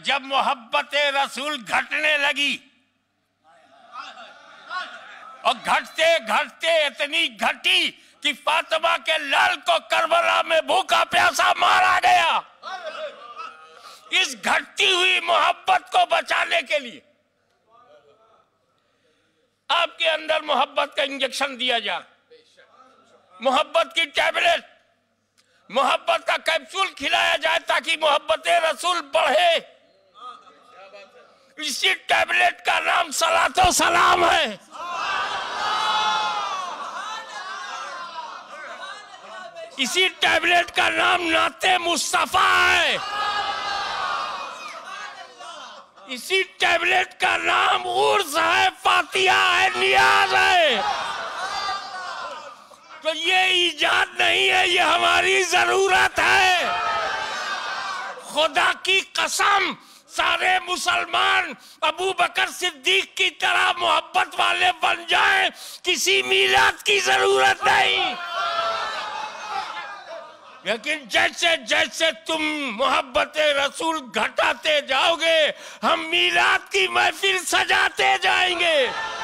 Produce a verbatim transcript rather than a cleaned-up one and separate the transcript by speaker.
Speaker 1: जब मोहब्बत रसूल घटने लगी और घटते घटते इतनी घटी कि फातिमा के लाल को करबला में भूखा प्यासा मारा गया। इस घटती हुई मोहब्बत को बचाने के लिए आपके अंदर मोहब्बत का इंजेक्शन दिया जाए, मोहब्बत की टैबलेट, मोहब्बत का कैप्सूल खिलाया जाए ताकि मोहब्बत रसूल बढ़े। इसी टैबलेट का नाम सलातो सलाम है। इसी टैबलेट का नाम नाते मुस्तफा है। इसी टैबलेट का नाम उर्स है, फातिहा है, नियाज है। तो ये इजाद नहीं है, ये हमारी जरूरत है। खुदा की कसम, सारे मुसलमान अबू बकर सिद्दीक की तरह मोहब्बत वाले बन जाएं, किसी मीलाद की जरूरत नहीं। लेकिन जैसे जैसे तुम मोहब्बत रसूल घटाते जाओगे, हम मीलाद की महफिल सजाते जाएंगे।